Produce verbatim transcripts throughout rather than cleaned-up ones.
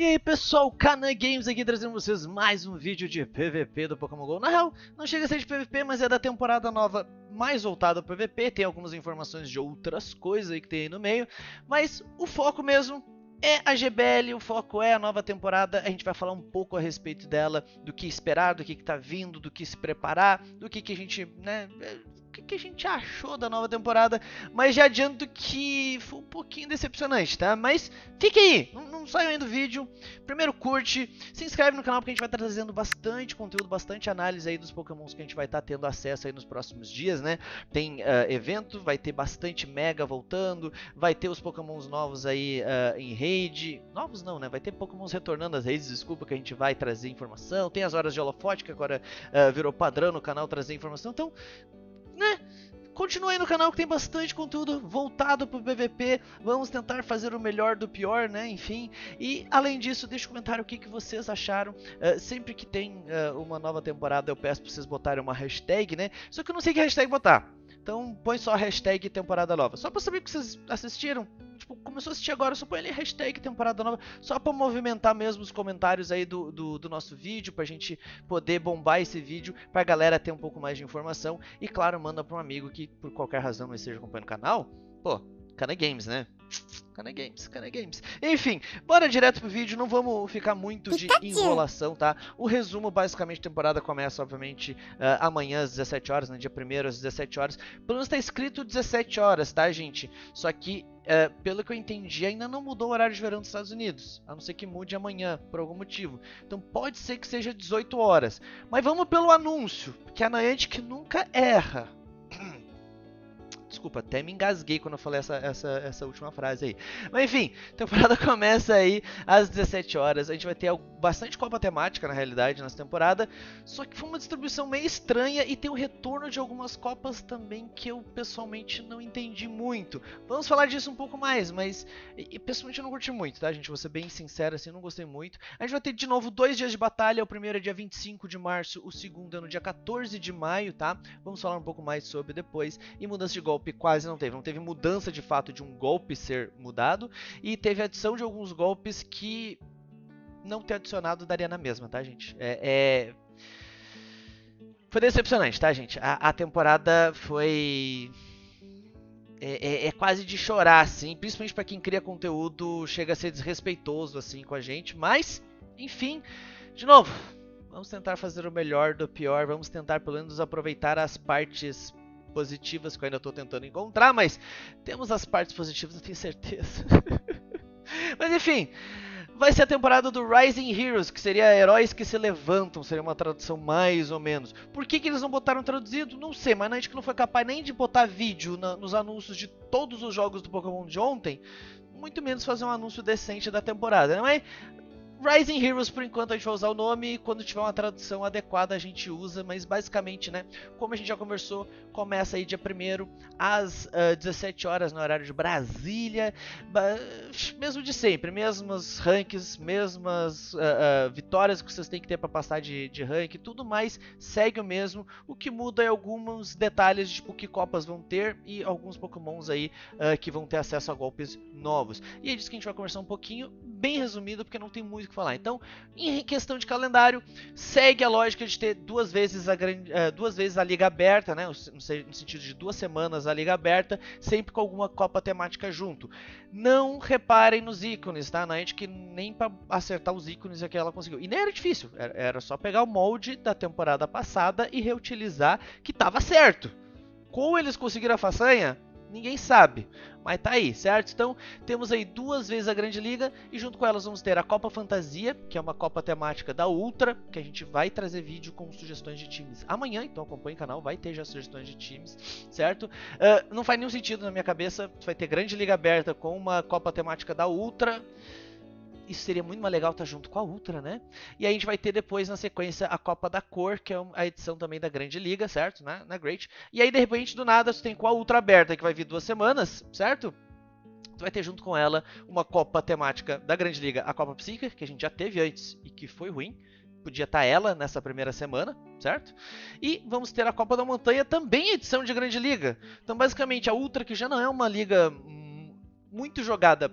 E aí pessoal, Kanan Games aqui trazendo vocês mais um vídeo de P V P do Pokémon GO. Na real, não chega a ser de P V P, mas é da temporada nova mais voltada ao P V P. Tem algumas informações de outras coisas aí que tem aí no meio. Mas o foco mesmo é a G B L, o foco é a nova temporada. A gente vai falar um pouco a respeito dela, do que esperar, do que está vindo, do que se preparar, do que, que a gente, né... o que, que a gente achou da nova temporada, mas já adianto que foi um pouquinho decepcionante, tá? Mas fique aí, não, não saiam aí do vídeo, primeiro curte, se inscreve no canal porque a gente vai estar trazendo bastante conteúdo, bastante análise aí dos Pokémons que a gente vai estar tendo acesso aí nos próximos dias, né? Tem uh, evento, vai ter bastante Mega voltando, vai ter os Pokémons novos aí uh, em raid, novos não, né? Vai ter Pokémons retornando às raids, desculpa, que a gente vai trazer informação, tem as horas de holofote que agora uh, virou padrão no canal trazer informação, então... né? Continue aí no canal que tem bastante conteúdo voltado para o P V P. Vamos tentar fazer o melhor do pior, né? Enfim. E além disso, deixa um comentário o que, que vocês acharam. Uh, sempre que tem uh, uma nova temporada, eu peço para vocês botarem uma hashtag, né? Só que eu não sei que hashtag botar. Então põe só a hashtag temporada nova. Só para saber que vocês assistiram. Tipo, começou a assistir agora, só põe ali hashtag temporada nova. Só para movimentar mesmo os comentários aí do, do, do nosso vídeo. Pra gente poder bombar esse vídeo. Pra galera ter um pouco mais de informação. E claro, manda para um amigo que por qualquer razão não esteja acompanhando o canal. Pô, Kanan Games, né? Kanan Games, Kanan Games. Enfim, bora direto pro vídeo, não vamos ficar muito de enrolação, tá? O resumo, basicamente, a temporada começa, obviamente, uh, amanhã às dezessete horas, no dia primeiro às dezessete horas. Pelo menos tá escrito dezessete horas, tá, gente? Só que, uh, pelo que eu entendi, ainda não mudou o horário de verão dos Estados Unidos. A não ser que mude amanhã, por algum motivo. Então pode ser que seja dezoito horas. Mas vamos pelo anúncio, que a Niantic nunca erra. Desculpa, até me engasguei quando eu falei essa, essa, essa última frase aí. Mas enfim, a temporada começa aí às dezessete horas. A gente vai ter bastante copa temática, na realidade, nessa temporada. Só que foi uma distribuição meio estranha e tem o retorno de algumas copas também que eu pessoalmente não entendi muito. Vamos falar disso um pouco mais, mas e, pessoalmente eu não curti muito, tá, gente? Vou ser bem sincero assim, eu não gostei muito. A gente vai ter de novo dois dias de batalha. O primeiro é dia vinte e cinco de março, o segundo é no dia quatorze de maio, tá? Vamos falar um pouco mais sobre depois. E mudança de golpe quase não teve. Não teve mudança de fato de um golpe ser mudado. E teve adição de alguns golpes que não ter adicionado daria na mesma, tá, gente? É, é... Foi decepcionante, tá, gente? A, a temporada foi... É, é, é quase de chorar, assim. Principalmente pra quem cria conteúdo, chega a ser desrespeitoso, assim, com a gente. Mas, enfim, de novo, vamos tentar fazer o melhor do pior. Vamos tentar, pelo menos, aproveitar as partes positivas que eu ainda estou tentando encontrar, mas temos as partes positivas, não tenho certeza. Mas enfim, vai ser a temporada do Rising Heroes, que seria Heróis que se Levantam, seria uma tradução mais ou menos. Por que, que eles não botaram traduzido? Não sei, mas a gente não foi capaz nem de botar vídeo na, nos anúncios de todos os jogos do Pokémon de ontem, muito menos fazer um anúncio decente da temporada, né? Mas Rising Heroes, por enquanto, a gente vai usar o nome, quando tiver uma tradução adequada a gente usa, mas basicamente, né, como a gente já conversou, começa aí dia primeiro às uh, dezessete horas no horário de Brasília, mesmo de sempre, mesmas ranks, mesmas uh, uh, vitórias que vocês têm que ter para passar de, de rank, tudo mais segue o mesmo, o que muda é alguns detalhes, tipo que copas vão ter e alguns Pokémons aí uh, que vão ter acesso a golpes novos. E é disso que a gente vai conversar um pouquinho, bem resumido, porque não tem muito o que falar. Então, em questão de calendário, segue a lógica de ter duas vezes a, uh, duas vezes a liga aberta, né? No, no sentido de duas semanas a liga aberta, sempre com alguma copa temática junto. Não reparem nos ícones, tá? Na gente que nem para acertar os ícones é que ela conseguiu. E nem era difícil, era, era só pegar o molde da temporada passada e reutilizar, que tava certo. Como eles conseguiram a façanha? Ninguém sabe, mas tá aí, certo? Então, temos aí duas vezes a Grande Liga e junto com elas vamos ter a Copa Fantasia, que é uma Copa temática da Ultra, que a gente vai trazer vídeo com sugestões de times amanhã, então acompanhe o canal, vai ter já sugestões de times, certo? Uh, não faz nenhum sentido na minha cabeça, vai ter Grande Liga aberta com uma Copa temática da Ultra. Isso seria muito mais legal estar junto com a Ultra, né? E aí a gente vai ter depois, na sequência, a Copa da Cor, que é a edição também da Grande Liga, certo? Na, na Great. E aí, de repente, do nada, você tem com a Ultra aberta, que vai vir duas semanas, certo? Você vai ter junto com ela uma Copa temática da Grande Liga, a Copa Psíquica, que a gente já teve antes e que foi ruim. Podia estar ela nessa primeira semana, certo? E vamos ter a Copa da Montanha, também edição de Grande Liga. Então, basicamente, a Ultra, que já não é uma liga hum, muito jogada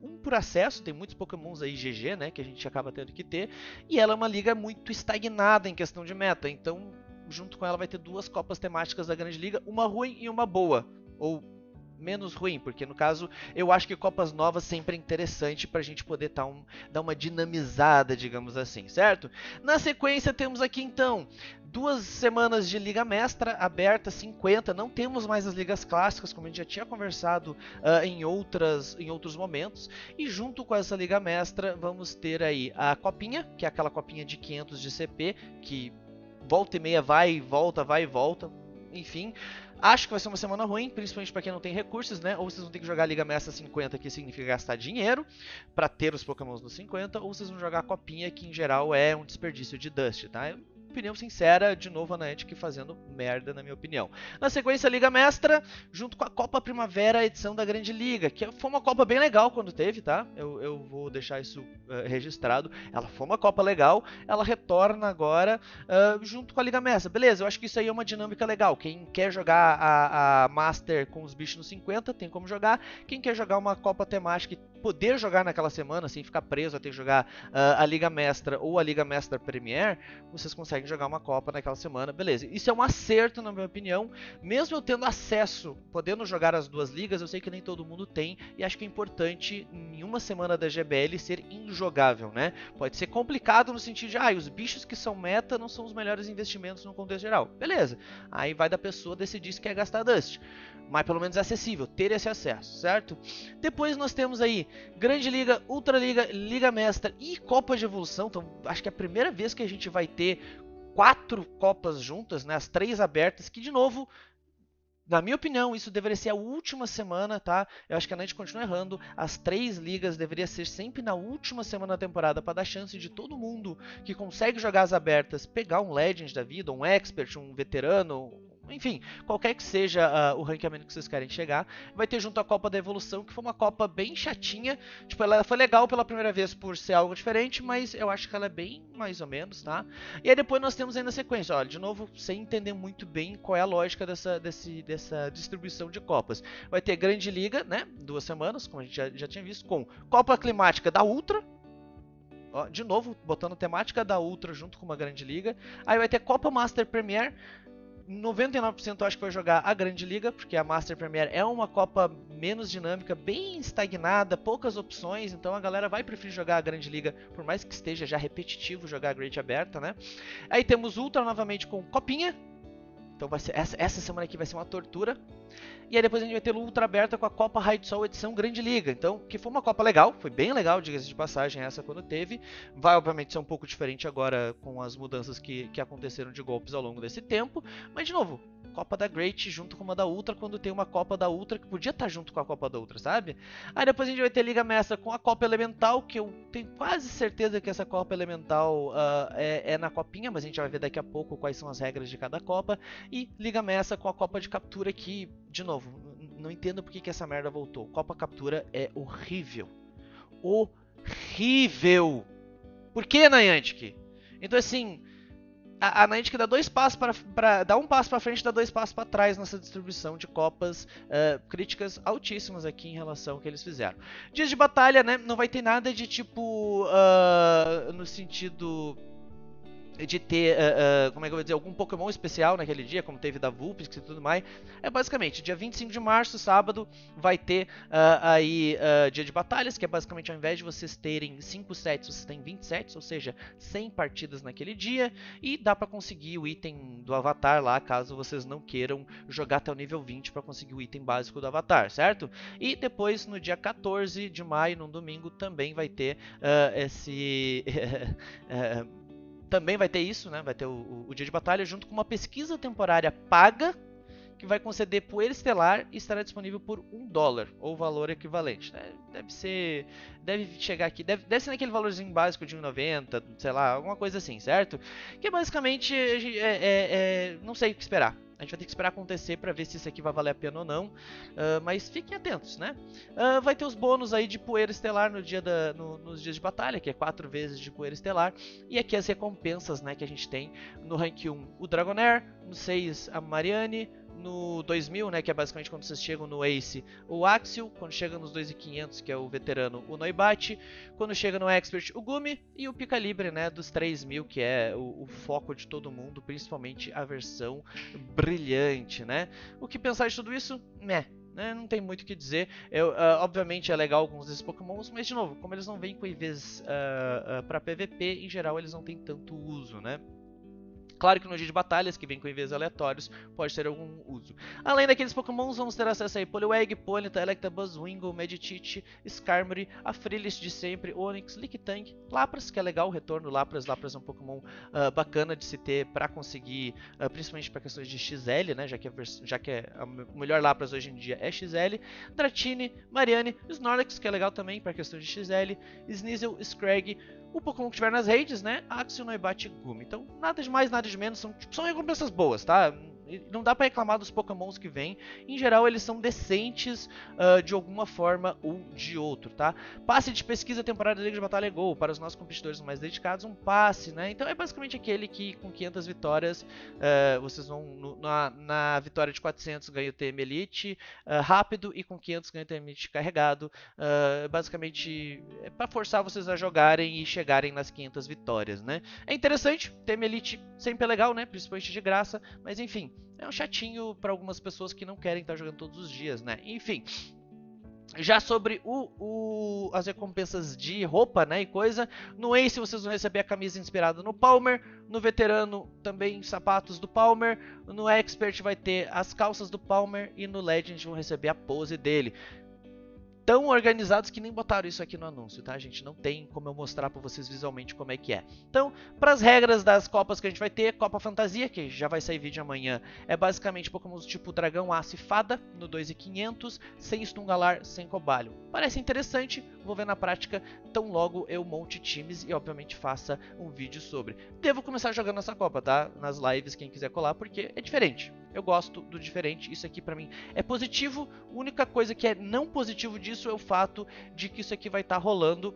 um por acesso, tem muitos pokémons aí G G, né, que a gente acaba tendo que ter, e ela é uma liga muito estagnada em questão de meta, então junto com ela vai ter duas copas temáticas da Grande Liga, uma ruim e uma boa, ou menos ruim, porque no caso eu acho que copas novas sempre é interessante pra gente poder tá um, dar uma dinamizada, digamos assim, certo? Na sequência temos aqui então duas semanas de Liga Mestra aberta, cinquenta, não temos mais as ligas clássicas, como a gente já tinha conversado uh, em, outras, em outros momentos, e junto com essa Liga Mestra vamos ter aí a copinha, que é aquela copinha de quinhentos de C P, que volta e meia vai e volta, vai e volta, enfim. Acho que vai ser uma semana ruim, principalmente para quem não tem recursos, né? Ou vocês vão ter que jogar a Liga Mestra cinquenta, que significa gastar dinheiro para ter os Pokémons no cinquenta, ou vocês vão jogar a copinha, que em geral é um desperdício de Dust, tá? Opinião sincera, de novo a Niantic fazendo merda, na minha opinião. Na sequência, a Liga Mestra, junto com a Copa Primavera, edição da Grande Liga, que foi uma Copa bem legal quando teve, tá? Eu, eu vou deixar isso uh, registrado. Ela foi uma Copa legal, ela retorna agora uh, junto com a Liga Mestra. Beleza, eu acho que isso aí é uma dinâmica legal. Quem quer jogar a, a Master com os bichos no cinquenta, tem como jogar. Quem quer jogar uma Copa temática e poder jogar naquela semana, sem ficar preso a ter que jogar uh, a Liga Mestra ou a Liga Mestra Premier, vocês conseguem jogar uma Copa naquela semana, beleza. Isso é um acerto, na minha opinião. Mesmo eu tendo acesso, podendo jogar as duas ligas, eu sei que nem todo mundo tem, e acho que é importante em uma semana da G B L ser injogável, né? Pode ser complicado no sentido de, ah, os bichos que são meta não são os melhores investimentos no contexto geral. Beleza. Aí vai da pessoa decidir se quer gastar Dust. Mas pelo menos é acessível, ter esse acesso, certo? Depois nós temos aí Grande Liga, Ultra Liga, Liga Mestra e Copa de Evolução. Então acho que é a primeira vez que a gente vai ter quatro copas juntas, né? As três abertas, que de novo, na minha opinião, isso deveria ser a última semana, tá? Eu acho que a Niantic continua errando. As três ligas deveriam ser sempre na última semana da temporada, para dar chance de todo mundo que consegue jogar as abertas pegar um Legend da vida, um Expert, um veterano, enfim, qualquer que seja uh, o ranqueamento que vocês querem chegar. Vai ter junto a Copa da Evolução, que foi uma Copa bem chatinha. Tipo, ela foi legal pela primeira vez por ser algo diferente, mas eu acho que ela é bem mais ou menos, tá? E aí depois nós temos aí na sequência, olha, de novo, sem entender muito bem qual é a lógica dessa, desse, dessa distribuição de Copas. Vai ter Grande Liga, né? Duas semanas, como a gente já, já tinha visto, com Copa Climática da Ultra. Ó, de novo, botando temática da Ultra junto com uma Grande Liga. Aí vai ter Copa Master Premier. noventa e nove por cento eu acho que vai jogar a Grande Liga, porque a Master Premier é uma Copa menos dinâmica, bem estagnada, poucas opções, então a galera vai preferir jogar a Grande Liga, por mais que esteja já repetitivo jogar a Great aberta, né? Aí temos Ultra novamente com Copinha, então vai ser, essa, essa semana aqui vai ser uma tortura. E aí depois a gente vai ter Ultra aberta com a Copa Raio de Sol edição Grande Liga. Então, que foi uma Copa legal, foi bem legal, diga-se de passagem, essa quando teve. Vai obviamente ser um pouco diferente agora com as mudanças que, que aconteceram de golpes ao longo desse tempo. Mas de novo, Copa da Great junto com uma da Ultra, quando tem uma Copa da Ultra que podia estar junto com a Copa da Ultra, sabe? Aí depois a gente vai ter Liga Mestra com a Copa Elemental, que eu tenho quase certeza que essa Copa Elemental uh, é, é na Copinha, mas a gente vai ver daqui a pouco quais são as regras de cada Copa. E Liga Mestra com a Copa de Captura, que, de novo, não entendo por que, que essa merda voltou. Copa Captura é horrível. Horrível! Por que, Niantic? Então assim, a, a Niantic dá dois passos para, para dá um passo para frente, dá dois passos para trás nessa distribuição de copas, uh, críticas altíssimas aqui em relação ao que eles fizeram. Dias de batalha, né? Não vai ter nada de tipo uh, no sentido de ter, uh, uh, como é que eu vou dizer, algum Pokémon especial naquele dia, como teve da Vulpix e tudo mais. É basicamente, dia vinte e cinco de março, sábado, vai ter uh, aí uh, dia de batalhas, que é basicamente ao invés de vocês terem cinco sets, vocês têm vinte sets, ou seja, cem partidas naquele dia, e dá pra conseguir o item do Avatar lá, caso vocês não queiram jogar até o nível vinte pra conseguir o item básico do Avatar, certo? E depois, no dia quatorze de maio, num domingo, também vai ter uh, esse... uh, Também vai ter isso, né? Vai ter o, o, o dia de batalha junto com uma pesquisa temporária paga que vai conceder poeira estelar e estará disponível por um dólar, ou valor equivalente. Né? Deve ser... Deve chegar aqui... Deve, deve ser naquele valorzinho básico de um e noventa, sei lá, alguma coisa assim, certo? Que basicamente... É, é, é, não sei o que esperar. A gente vai ter que esperar acontecer para ver se isso aqui vai valer a pena ou não. Uh, mas fiquem atentos, né? Uh, vai ter os bônus aí de poeira estelar no dia da, no, nos dias de batalha, que é quatro vezes de poeira estelar. E aqui as recompensas, né, que a gente tem no rank um, o Dragonair, no seis a Marianne, no dois mil, né, que é basicamente quando vocês chegam no Ace, o Axel. Quando chega nos dois mil e quinhentos, que é o veterano, o Noibat. Quando chega no Expert, o Gumi. E o Pica Libre, né, dos três mil, que é o, o foco de todo mundo, principalmente a versão brilhante, né. O que pensar de tudo isso? Meh. Né, não tem muito o que dizer. Eu, uh, obviamente é legal alguns desses pokémons, mas de novo, como eles não vêm com I Vs uh, uh, para P V P, em geral eles não têm tanto uso, né? Claro que no dia de batalhas, que vem com I Vs aleatórios, pode ter algum uso. Além daqueles pokémons, vamos ter acesso aí Poliwag, Ponyta, Electabuzz, Wingull, Meditite, Skarmory, a Frillis de sempre, Onix, Lickitung, Lapras, que é legal o retorno. Lapras, Lapras é um pokémon uh, bacana de se ter para conseguir, uh, principalmente para questões de X L, né, já que, a já que é a o melhor Lapras hoje em dia é X L, Dratini, Mariane, Snorlax, que é legal também para questões de X L, Sneasel, Scraggy, o Pokémon que tiver nas redes, né? Axel, Noibat e Gumi. Então, nada de mais, nada de menos. São, tipo, são recompensas boas, tá? Não dá pra reclamar dos Pokémons que vêm. Em geral, eles são decentes uh, de alguma forma ou de outro, tá? Passe de pesquisa temporária da Liga de Batalha Go. Para os nossos competidores mais dedicados, um passe, né? Então, é basicamente aquele que, com quinhentas vitórias, uh, vocês vão... No, na, na vitória de quatrocentos, ganha o T M Elite uh, rápido. E com quinhentos, ganha o T M Elite carregado. Uh, basicamente, é pra forçar vocês a jogarem e chegarem nas quinhentas vitórias, né? É interessante. T M Elite sempre é legal, né? Principalmente de graça. Mas, enfim... É um chatinho para algumas pessoas que não querem estar jogando todos os dias, né? Enfim, já sobre o, o, as recompensas de roupa, né, e coisa, no Ace vocês vão receber a camisa inspirada no Palmer, no Veterano também sapatos do Palmer, no Expert vai ter as calças do Palmer e no Legend vão receber a pose dele. Tão organizados que nem botaram isso aqui no anúncio, tá, gente? Não tem como eu mostrar pra vocês visualmente como é que é. Então, para as regras das copas que a gente vai ter, Copa Fantasia, que já vai sair vídeo amanhã, é basicamente Pokémon tipo Dragão, Aço e Fada, no dois mil e quinhentos, sem Stungalar, sem Cobalho. Parece interessante, vou ver na prática, tão logo eu monte times e obviamente faça um vídeo sobre. Devo começar jogando essa Copa, tá? Nas lives, quem quiser colar, porque é diferente. Eu gosto do diferente, isso aqui pra mim é positivo. A única coisa que é não positivo disso é o fato de que isso aqui vai estar tá rolando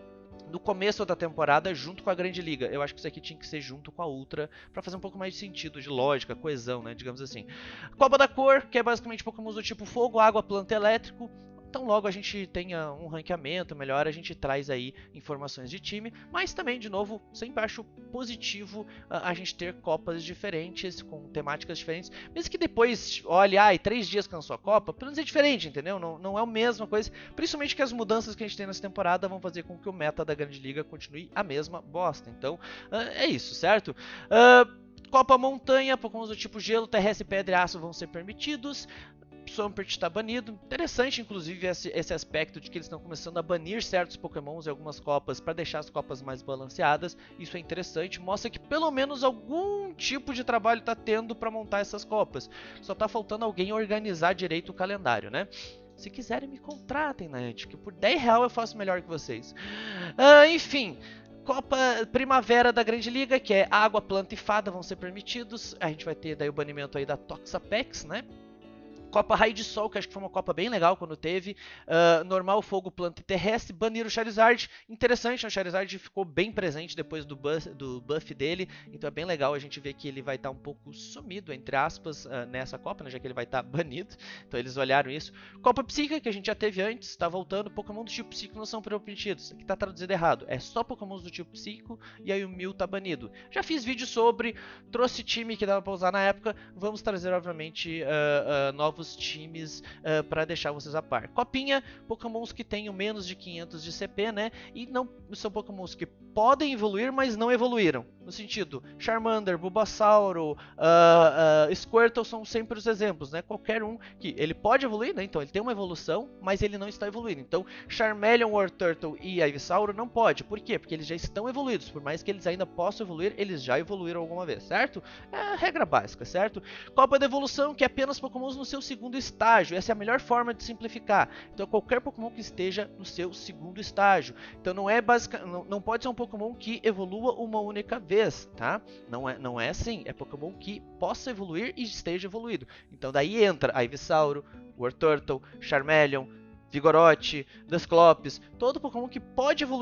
no começo da temporada junto com a Grande Liga. Eu acho que isso aqui tinha que ser junto com a Ultra para fazer um pouco mais de sentido, de lógica, coesão, né, digamos assim. Copa da Cor, que é basicamente Pokémon do tipo Fogo, Água, Planta, Elétrico. Então logo a gente tenha um ranqueamento melhor, a gente traz aí informações de time, mas também, de novo, sempre acho positivo uh, a gente ter copas diferentes, com temáticas diferentes, mesmo que depois, olha, ai, três dias cansou a Copa, pelo menos é diferente, entendeu? Não, não é a mesma coisa, principalmente que as mudanças que a gente tem nessa temporada vão fazer com que o meta da Grande Liga continue a mesma bosta, então uh, é isso, certo? Uh, Copa Montanha, Pokémon do tipo Gelo, Terrestre, Pedra e Aço vão ser permitidos. Swampert está banido. Interessante, inclusive, esse, esse aspecto de que eles estão começando a banir certos pokémons em algumas copas para deixar as copas mais balanceadas. Isso é interessante, mostra que pelo menos algum tipo de trabalho está tendo para montar essas copas. Só está faltando alguém organizar direito o calendário, né? Se quiserem, me contratem, Niantic, que por dez reais eu faço melhor que vocês. Ah, enfim... Copa Primavera da Grande Liga, que é Água, Planta e Fada, vão ser permitidos. A gente vai ter daí o banimento aí da Toxapex, né? Copa Raio de Sol, que acho que foi uma Copa bem legal quando teve. Uh, normal, Fogo, Planta e Terrestre. Baniram o Charizard. Interessante, o Charizard ficou bem presente depois do buff, do buff dele. Então é bem legal a gente ver que ele vai estar tá um pouco sumido, entre aspas, uh, nessa Copa, né, já que ele vai estar tá banido. Então eles olharam isso. Copa Psíquica, que a gente já teve antes, está voltando. Pokémon do tipo Psíquico não são permitidos. Aqui está traduzido errado. É só Pokémon do tipo Psíquico e aí o Mew tá banido. Já fiz vídeo sobre, trouxe time que dava para usar na época. Vamos trazer, obviamente, uh, uh, novos times uh, para deixar vocês a par. Copinha, Pokémons que tenham menos de quinhentos de C P, né? E não são Pokémons que podem evoluir, mas não evoluíram. No sentido, Charmander, Bulbasauro, uh, uh, Squirtle são sempre os exemplos, né? Qualquer um que ele pode evoluir, né? Então ele tem uma evolução, mas ele não está evoluindo. Então Charmeleon, Wartortle e Ivysauro não pode. Por quê? Porque eles já estão evoluídos. Por mais que eles ainda possam evoluir, eles já evoluíram alguma vez, certo? É a regra básica, certo? Copa da Evolução, que é apenas Pokémons no seu segundo estágio. Essa é a melhor forma de simplificar. Então qualquer Pokémon que esteja no seu segundo estágio. Então não é basic... não, não pode ser um Pokémon que evolua uma única vez, tá? Não é, não é assim. É Pokémon que possa evoluir e esteja evoluído. Então daí entra Ivysauro, Wartortle, Charmeleon, Vigoroth, Dusclops, todo Pokémon que pode evoluir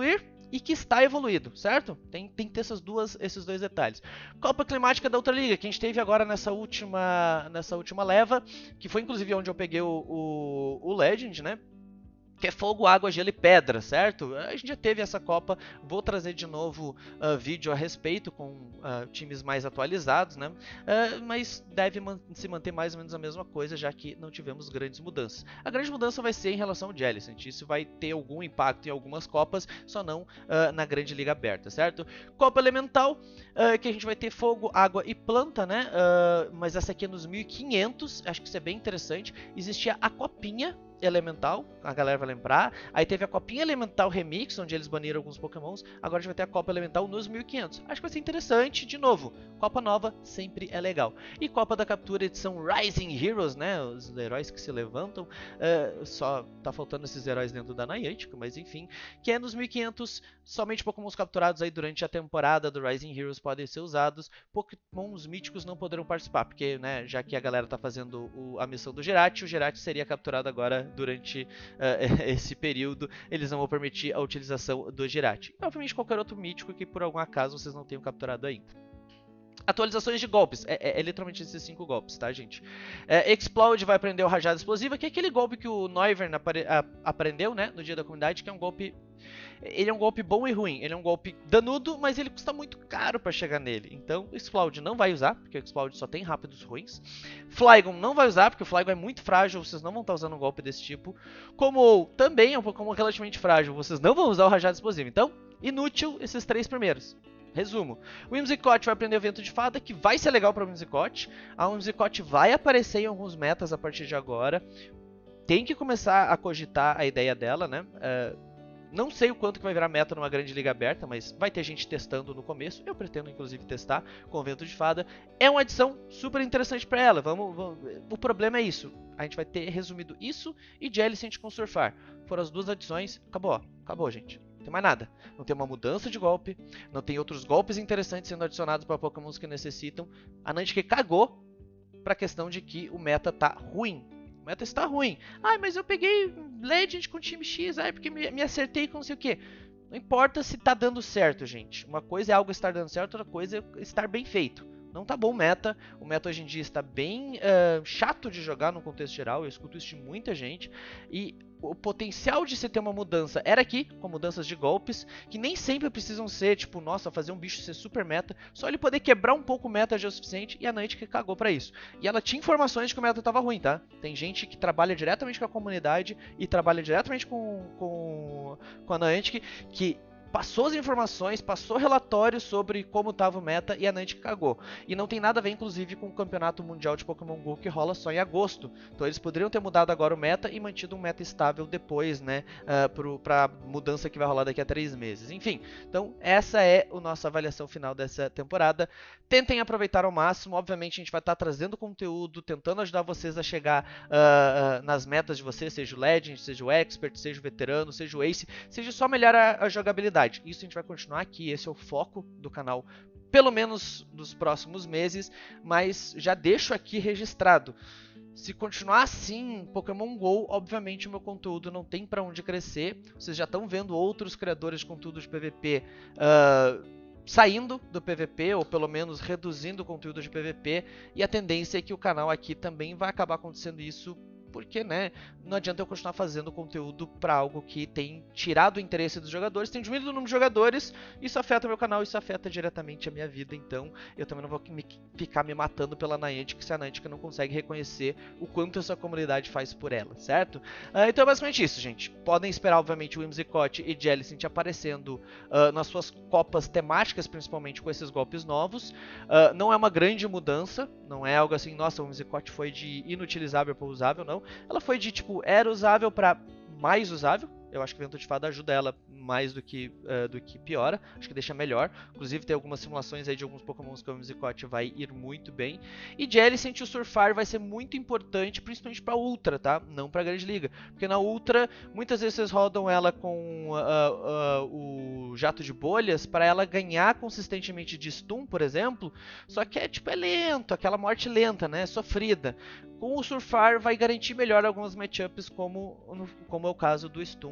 e que está evoluído, certo? Tem, tem que ter essas duas, esses dois detalhes. Copa Climática da Outra Liga, que a gente teve agora nessa última, nessa última leva, que foi inclusive onde eu peguei o, o, o Legend, né? Que é fogo, água, gelo e pedra, certo? A gente já teve essa Copa, vou trazer de novo uh, vídeo a respeito com uh, times mais atualizados, né? Uh, mas deve man se manter mais ou menos a mesma coisa, já que não tivemos grandes mudanças. A grande mudança vai ser em relação ao Jellicent, isso vai ter algum impacto em algumas Copas, só não uh, na grande liga aberta, certo? Copa Elemental, uh, que a gente vai ter fogo, água e planta, né? Uh, mas essa aqui é nos mil e quinhentos, acho que isso é bem interessante. Existia a Copinha Elemental, a galera vai lembrar. Aí teve a Copinha Elemental Remix, onde eles baniram alguns pokémons. Agora a gente vai ter a Copa Elemental nos mil e quinhentos. Acho que vai ser interessante, de novo. Copa nova sempre é legal. E Copa da Captura edição Rising Heroes, né? Os heróis que se levantam. Uh, só tá faltando esses heróis dentro da Niantic, mas enfim. Que é nos mil e quinhentos, somente pokémons capturados aí durante a temporada do Rising Heroes podem ser usados. Pokémons míticos não poderão participar, porque, né, já que a galera tá fazendo o, a missão do Gerati, o Gerati seria capturado agora durante uh, esse período. Eles não vão permitir a utilização do Girate. E, obviamente, qualquer outro mítico que por algum acaso vocês não tenham capturado ainda. Atualizações de golpes, é, é, é literalmente esses cinco golpes, tá, gente? É, Explode vai aprender o Rajada Explosiva, que é aquele golpe que o Noivern aprendeu, né, no dia da comunidade, que é um golpe... Ele é um golpe bom e ruim, ele é um golpe danudo, mas ele custa muito caro para chegar nele. Então, o Explode não vai usar, porque o Explode só tem rápidos ruins. Flygon não vai usar, porque o Flygon é muito frágil, vocês não vão estar usando um golpe desse tipo. Como também é um Pokémon relativamente frágil, vocês não vão usar o Rajada Explosiva. Então, inútil esses três primeiros. Resumo, o Whimsicott vai aprender o Vento de Fada, que vai ser legal para o Whimsicott. A Whimsicott vai aparecer em alguns metas a partir de agora. Tem que começar a cogitar a ideia dela, né? Uh, não sei o quanto que vai virar meta numa grande liga aberta, mas vai ter gente testando no começo. Eu pretendo, inclusive, testar com o Vento de Fada. É uma adição super interessante para ela. Vamos, vamos... O problema é isso. A gente vai ter resumido isso e Jellicent com Surfar. Foram as duas adições. Acabou, acabou, gente. Não tem mais nada. Não tem uma mudança de golpe. Não tem outros golpes interessantes sendo adicionados para Pokémons que necessitam. A Niantic cagou para a questão de que o meta tá ruim. O meta está ruim. Ah, mas eu peguei Legend com time X, ah, porque me, me acertei com não sei o que. Não importa se tá dando certo, gente. Uma coisa é algo estar dando certo, outra coisa é estar bem feito. Não tá bom o meta. O meta hoje em dia está bem uh, chato de jogar no contexto geral. Eu escuto isso de muita gente. E o potencial de se ter uma mudança era aqui, com mudanças de golpes, que nem sempre precisam ser, tipo, nossa, fazer um bicho ser super meta. Só ele poder quebrar um pouco o meta já é o suficiente, e a Niantic cagou pra isso. E ela tinha informações de que o meta tava ruim, tá? Tem gente que trabalha diretamente com a comunidade e trabalha diretamente com, com, com a Niantic, que passou as informações, passou relatórios sobre como estava o meta e a Niantic cagou. E não tem nada a ver, inclusive, com o campeonato mundial de Pokémon GO que rola só em agosto. Então eles poderiam ter mudado agora o meta e mantido um meta estável depois, né, uh, para a mudança que vai rolar daqui a três meses. Enfim, então essa é a nossa avaliação final dessa temporada. Tentem aproveitar ao máximo. Obviamente a gente vai estar trazendo conteúdo, tentando ajudar vocês a chegar uh, uh, nas metas de vocês, seja o Legend, seja o Expert, seja o Veterano, seja o Ace, seja só melhorar a, a jogabilidade. Isso a gente vai continuar aqui, esse é o foco do canal, pelo menos nos próximos meses, mas já deixo aqui registrado. Se continuar assim, Pokémon GO, obviamente o meu conteúdo não tem para onde crescer. Vocês já estão vendo outros criadores de conteúdo de P V P uh, saindo do P V P, ou pelo menos reduzindo o conteúdo de P V P, e a tendência é que o canal aqui também vai acabar acontecendo isso, porque, né, não adianta eu continuar fazendo conteúdo para algo que tem tirado o interesse dos jogadores, tem diminuído o número de jogadores, isso afeta o meu canal, isso afeta diretamente a minha vida, então eu também não vou me, ficar me matando pela Niantic se a Niantic não consegue reconhecer o quanto essa comunidade faz por ela, certo? Uh, então é basicamente isso, gente. Podem esperar, obviamente, o Whimsicott e Jellicent aparecendo uh, nas suas copas temáticas, principalmente com esses golpes novos. Uh, não é uma grande mudança, não é algo assim, nossa, o Whimsicott foi de inutilizável para usável, não. Ela foi de, tipo, era usável para mais usável. Eu acho que o Vento de Fada ajuda ela mais do que, uh, do que piora. Acho que deixa melhor. Inclusive tem algumas simulações aí de alguns Pokémons que o Whimsicott vai ir muito bem. E Jellicent e o Surfar vai ser muito importante, principalmente para Ultra, tá? Não para Grande Liga. Porque na Ultra, muitas vezes vocês rodam ela com uh, uh, o jato de bolhas para ela ganhar consistentemente de stun, por exemplo. Só que é, tipo, é lento, aquela morte lenta, né? Sofrida. Com o Surfar vai garantir melhor algumas matchups, como, como é o caso do stun.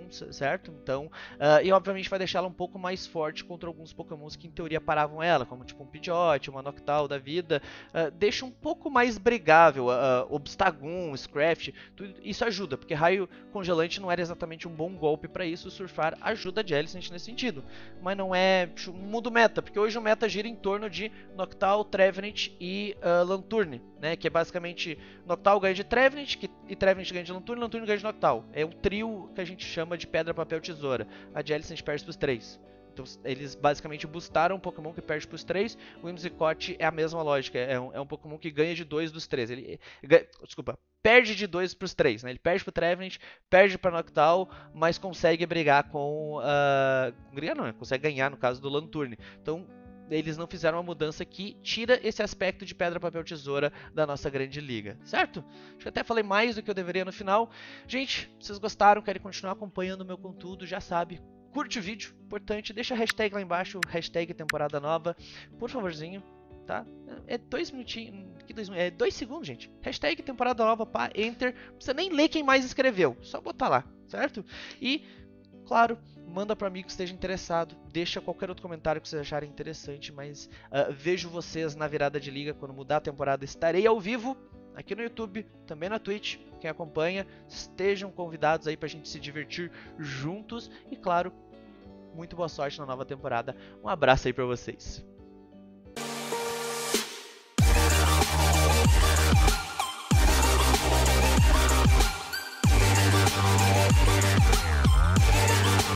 Pokémons, certo? Então, uh, e obviamente vai deixar ela um pouco mais forte contra alguns Pokémons que em teoria paravam ela, como tipo um Pidgeot, uma Noctowl da vida. Uh, deixa um pouco mais brigável, uh, Obstagoon, Scraft, tudo, isso ajuda, porque raio congelante não era exatamente um bom golpe para isso, o Surfar ajuda a Jellicent nesse sentido, mas não é um mundo meta, porque hoje o meta gira em torno de Noctowl, Trevenant e uh, Lanturn, né, que é basicamente Noctowl ganha de Trevenant, que, e Trevenant ganha de Lanturn, Lanturn ganha de Noctowl. É o trio que a gente chama de pedra, papel, tesoura. A Jellicent perde pros três. Então eles basicamente boostaram um Pokémon que perde pros três. O Whimsicott é a mesma lógica. É um, é um Pokémon que ganha de dois dos três. Ele, ganha, desculpa, perde de dois pros três. Né? Ele perde pro Trevenant, perde pra Noctowl, mas consegue brigar com... Uh, brigar não, né? Consegue ganhar no caso do Lanturn. Então eles não fizeram uma mudança que tira esse aspecto de pedra, papel, tesoura da nossa grande liga, certo? Acho que até falei mais do que eu deveria no final. Gente, se vocês gostaram, querem continuar acompanhando o meu conteúdo, já sabe, curte o vídeo, importante, deixa a hashtag lá embaixo, hashtag temporada nova, por favorzinho, tá? É dois minutinhos, que dois, é dois segundos, gente. Hashtag temporada nova, pá, enter, não precisa nem ler quem mais escreveu, só botar lá, certo? E, claro, manda para amigo que esteja interessado, deixa qualquer outro comentário que vocês acharem interessante, mas uh, vejo vocês na virada de liga, quando mudar a temporada estarei ao vivo, aqui no YouTube, também na Twitch, quem acompanha, estejam convidados aí pra gente se divertir juntos, e claro, muito boa sorte na nova temporada, um abraço aí pra vocês.